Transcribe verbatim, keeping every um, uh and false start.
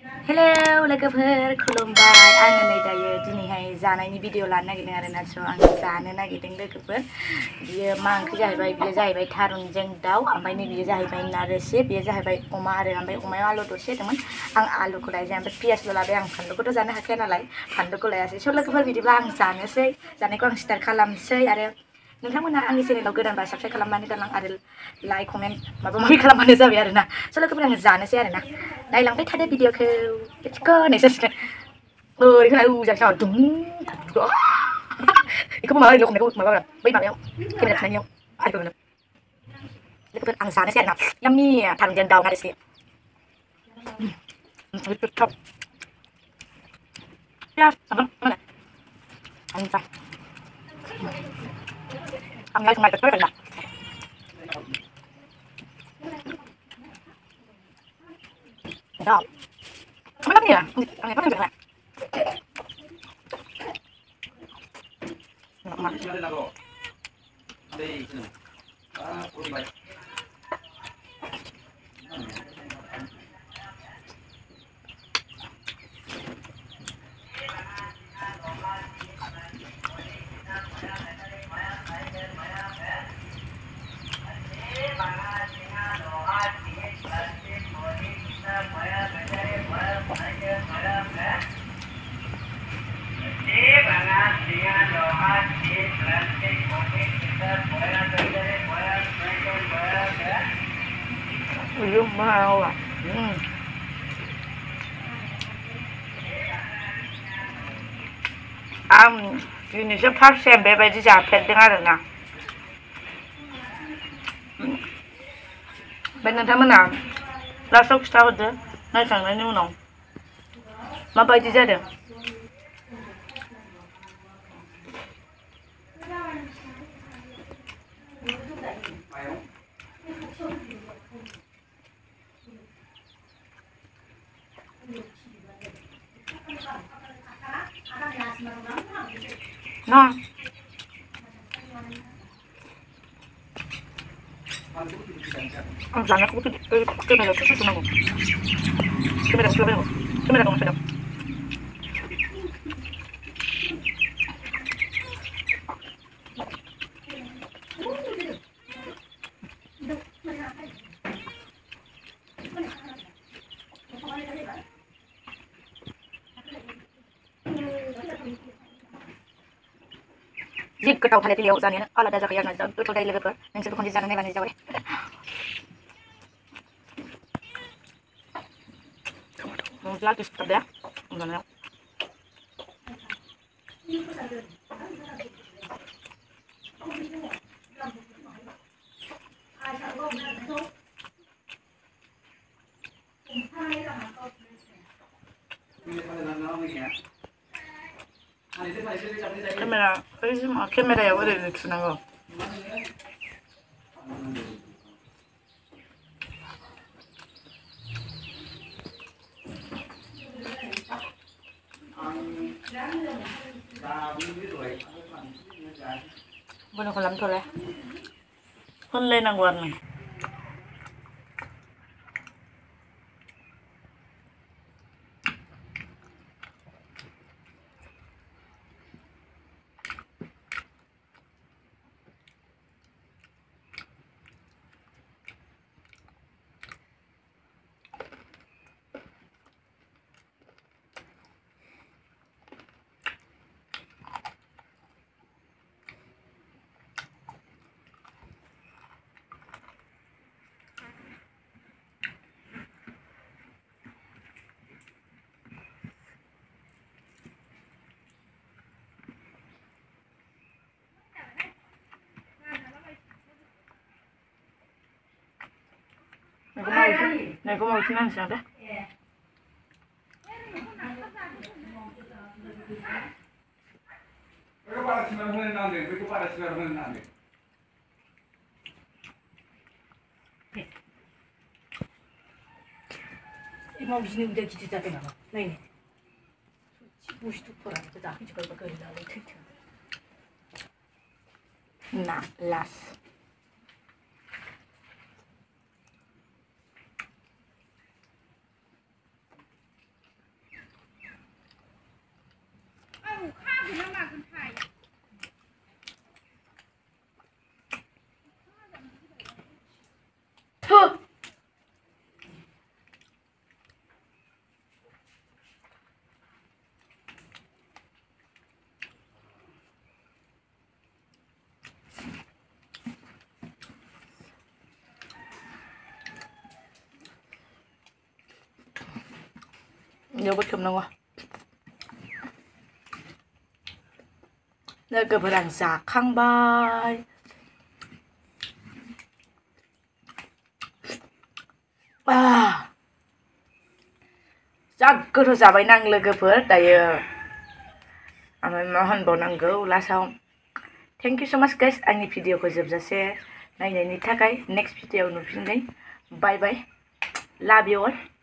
Hello, लोगोफोर खुलुमबाय आङो नै दायो दिनैहाय जानायनि भिडिअ लानो नागिरदों आरोना स' आं जानो नागिरदों लोगोफोर बियो मा ओंख्रि जाहैबाय बियो जाहैबाय थारुनजों दाउ ओमफ्राय नै बियो जाहैबाय ना रोसि बियो जाहैबाय अमा आरो ओमफ्राय अमायाव आलु दरसे होदोंमोन आं आलुखौ लायजाया ओमफ्राय पियासल' लाबाय आं फानलुखौथ' जानो हाखाया नालाय फानलुखौ लायासै स' लोगोफोर बिदिब्ला आं जानोसै जानायखौ आं स्टार्ट खालामसै आरो नोंथांमोना आंनि चेनेलाव गोदानबा साबस्क्राइब खालामनानै गालां आरो लाइक कमेन्ट माबा माबि खालामबानो जाबाय आरोना स' लोगोफोर आङो जानोसै आरोना नायलांबाय थादो भिडिअखौ let's go nih sesnya oh ini kan aduh jangan salah dum itu malah lo kena malah kan baik banget kita nak nanya ada mana itu kan ang sana sih ada yummy taruh jangan daun ada sih itu top ya apa mana anta ang guys mai betul kan dah mana ni ya ang apa ni kan belum mau ah hmm. आं दिनैसो first time बेबायदि जाफेरदों आरोना ओमफ्राय नोंथांमोना लास्टआव खिथाहरदो नायखांनायनि उनाव माबायदि जादों Nah, ang sana ko ito ito na ito ito na ko. Kamera ko, kamera ko. Kamera ko masaya. Jig ketaw halit liyaw sa nina. Ala da zakaya na dog. Tutul dahil ligator. Nang sabi kundi sana nila ni Jawari. Vlog is tabi ah. Ang gano'n. 카메라, 여기 뭐 카메라에 어디를 주는 거? Bueno, con la mtola. Con lên năng quần này. Này có màu này có màu xanh sao đấy? Mau sini udah gitu tapi nama. Nah ini. Bush tuh kurang itu dah juga bakal lalu itu. Nah, las. बेयावबो खोबनांगौ लोगोफोर आं जाखांबाय जा गोथाव जाबायना आं लोगोफोर दायो ओमफ्राय मा होनबावनांगौ लास्टआव थेंक इउ स' माच गाइस आंनि भिडिअखौ जोबजासे नायनायनि थाखाय नेक्स्ट भिडिअआव नुफिनगोन bye bye love you Al